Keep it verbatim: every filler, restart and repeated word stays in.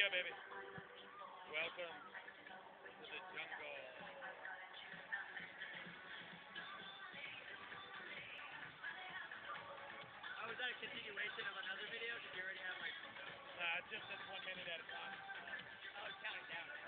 Yeah, baby. Welcome to the jungle. Oh, was that a continuation of another video? Did you already have like... Nah, it's just it's one minute at a time. Oh, it's counting down, right?